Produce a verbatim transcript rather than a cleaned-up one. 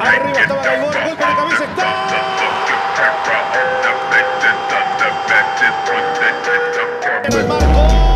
Arriba estaba Gaibor, golpe de cabeza, está. En el marco.